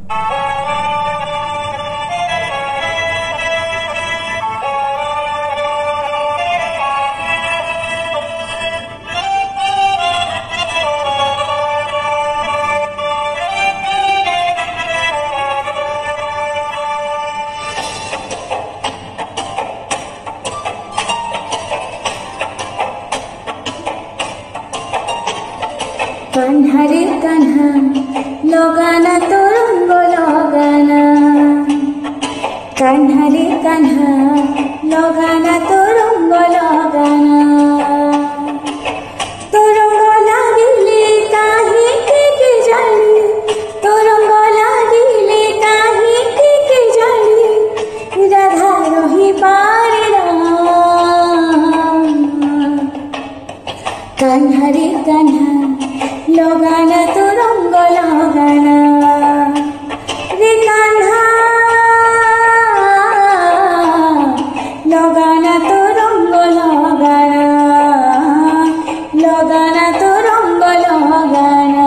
कान्हा रे कान्हा लगाना तो रंग लगाना, कान्हा रे कान्हा लगाना तो रंग लगाना। तो रंग लागिले काहे के जानी, तो रंग लागिले काहे के जानी, राधा रही पारे कान्हा रे कान्हा लगाना तो रंग लगाना रे कान्हा, लगाना तो रंग लगाना, लगाना तो रंग लगाना।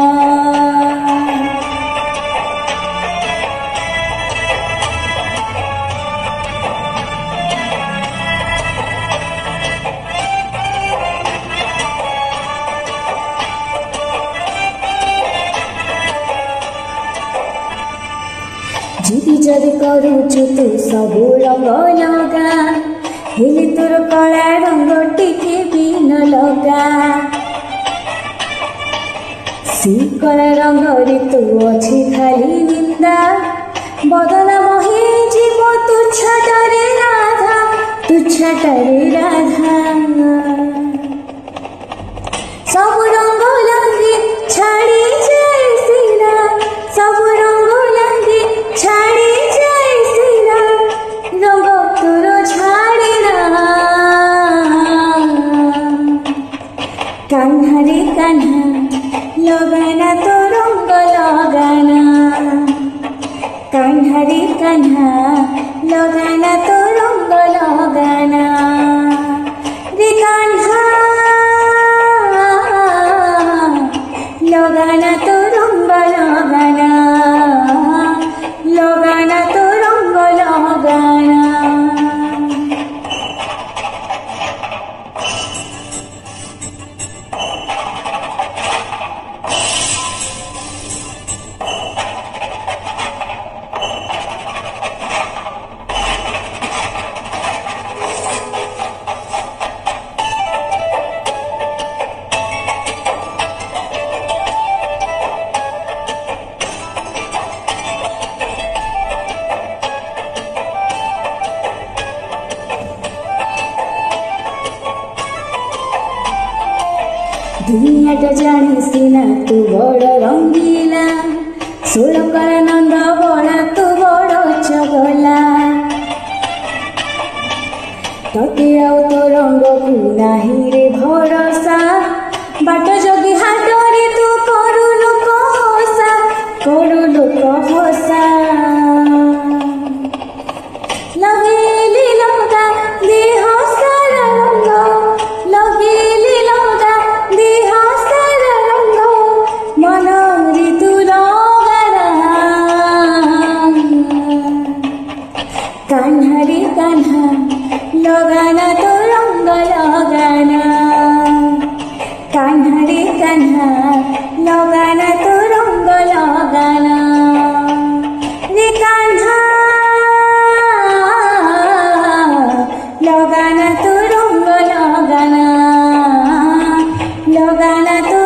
जिदी जदि करुछु तू सबु रंग लगा, हेले तोर कला रंग टिके भी न लगा। सी कला रंग रे तू अछि खाली निंदा, बदला मोहे जीव तुच्छटारे राधा, तुच्छटारे राधा। सब रंग लगे छाड़ी जाए सीना, सब रंग लगे छाड़ी जाए सीना, रंग तोर छाड़ी ना। कान्हा रे कान्हा लगाना तो रंग लगाना, कान्हा रे कान्हा लगाना तो रंग लगाना रे कान्हा, लगाना तो रंग लगाना, लगाना तो रंग लगाना। दुनियाटा जानी सीना तू बड़ रंगीला, सोलकर नंद बड़ा तू बड़ चगला। तते आउ तो रंग को नाही रे भरोसा, बाट जगी हाट रे तू करू लोक हसा, करू लोक हसा। लगेली लगा देह सारा रंग, लगेली लगा देह सारा रंग, मन रे तू लगाना। कान्हा रे कान्हा लगाना तो रंग लगाना, कान्हा रे कान्हा लगाना तो रंग लगाना रे कान्हा, लगाना तो रंग लगाना, लगाना तो